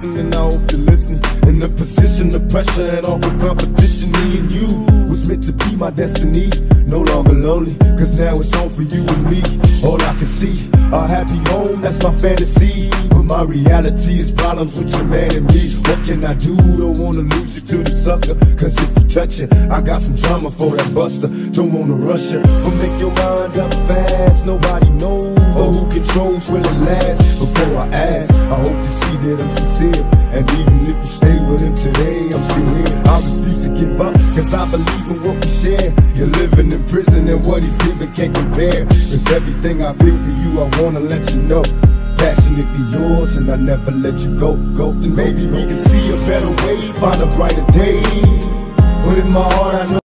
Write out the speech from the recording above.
listen, and I hope you listen. In the position of pressure and awkward competition, me and you was meant to be my destiny. No longer lonely, cause now it's on for you and me. All I can see, a happy home, that's my fantasy. But my reality is problems with your man and me. What can I do? Don't wanna lose you to the sucker, cause if you touch it, I got some drama for that buster. Don't wanna rush it, but make your mind up fast. Nobody knows or who controls will it last. Before I ask, I hope you see that I'm sincere. And even if you stay with him today, I'm still here. I refuse to give up, cause I believe in what we share. You're living in prison and what he's giving can't compare. Cause everything I feel for you, I wanna let you know. Passionately yours and I never let you go. Then maybe we can see a better way, find a brighter day. But in my heart I know